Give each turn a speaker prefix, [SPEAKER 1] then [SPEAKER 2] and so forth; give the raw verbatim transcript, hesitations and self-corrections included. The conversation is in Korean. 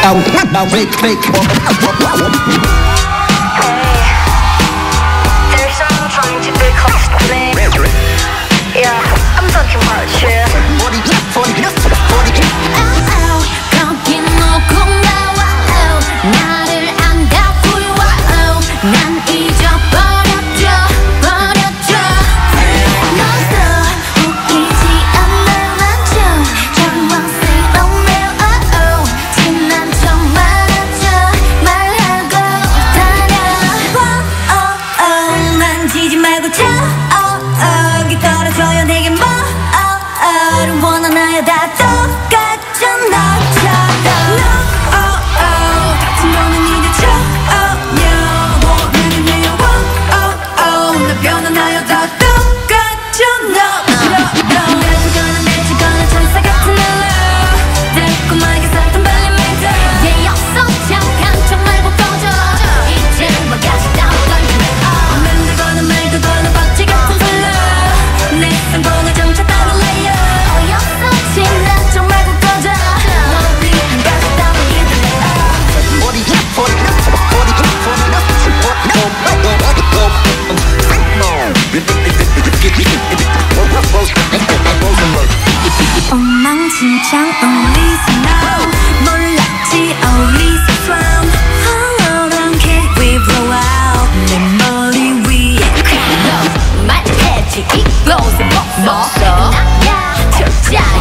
[SPEAKER 1] Now fake, fake.
[SPEAKER 2] There's someone trying to be close to me. Yeah, I'm talking about you.
[SPEAKER 1] forty, forty, forty.
[SPEAKER 3] oh, 거기 놓고 나와 oh, 나를 안다고요 oh, 난 잊어버렸죠 버렸죠 너도 웃기지 않는 한점 정황스럽네요 oh, oh. 지난 척 말하죠 말하고 다녀 oh, oh. 만지지 말고 쳐 oh, oh. 여기 떨어져요 내게 뭐 oh, oh. 원하나요 다 똑같잖아 엉망진창 어디서 나 몰랐지 어디서 swam 홀로란 cake we blow out 내 머리 위에 crown 말했지 이곳에 벗어 나야 절자